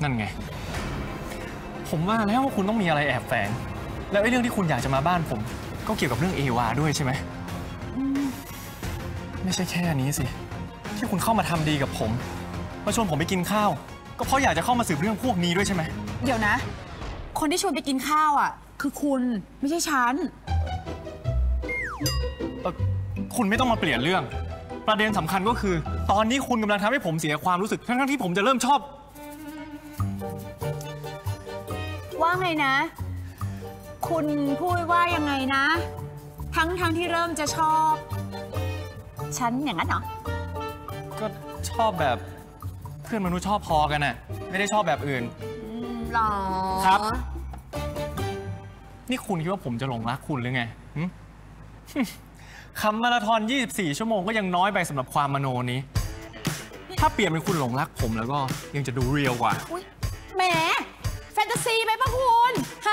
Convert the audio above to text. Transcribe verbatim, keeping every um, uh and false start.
นั่นไงผมว่าแล้วว่าคุณต้องมีอะไรแอบแฝงแล้วไอ้เรื่องที่คุณอยากจะมาบ้านผมก็เกี่ยวกับเรื่องเอวาด้วยใช่ไหมไม่ใช่แค่นี้สิที่คุณเข้ามาทำดีกับผมมาชวนผมไปกินข้าวก็เพราะอยากจะเข้ามาสืบเรื่องพวกนี้ด้วยใช่ไหมเดี๋ยวนะคนที่ชวนไปกินข้าวอ่ะคือคุณไม่ใช่ฉันเออคุณไม่ต้องมาเปลี่ยนเรื่องประเด็นสำคัญก็คือตอนนี้คุณกำลังทำให้ผมเสียความรู้สึกทั้งๆที่ผมจะเริ่มชอบว่าไงนะคุณพูดว่ายังไงนะทั้งทั้งที่เริ่มจะชอบฉันอย่างนั้นเหรอก็ชอบแบบเพื่อนมนุษย์ชอบพอกันน่ะไม่ได้ชอบแบบอื่นหรอครับนี่คุณคิดว่าผมจะหลงรักคุณหรือไงคำมาราธอนยี่สิบสี่ชั่วโมงก็ยังน้อยไปสำหรับความมโนนี้ถ้าเปลี่ยนเป็นคุณหลงรักผมแล้วก็ยังจะดูเรียลกว่าแหมแฟนตาซีไปปะคุณฮะ